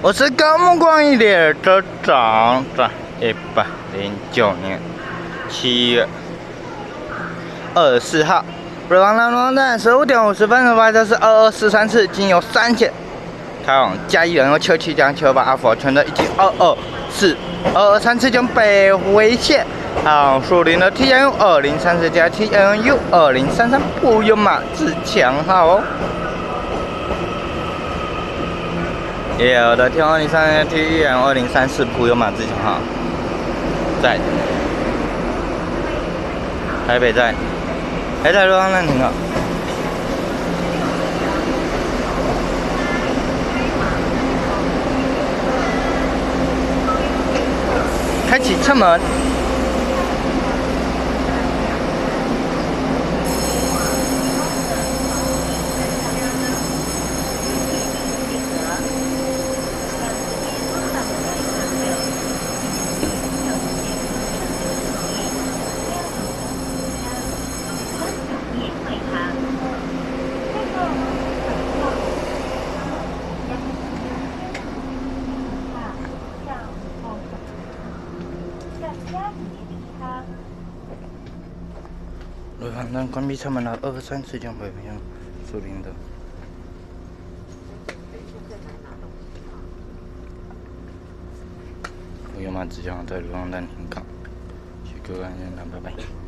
我是高木光一列车长，在109年7月24号，北方南龙站15点50分，发车是2243次，经由3线开往嘉义人和秋崎江丘把阿佛全的一经223次经北回线。 树林的 TNU 2030加 TNU 2033不用马自强号哦。有的天2030加 TNU 2034不用马自强号，在台北站，还在路上暂停了。开启车门。 北方站关闭车门了，23次将北向树林的。不用马自强在路上暂停港，去各个安全站，拜拜。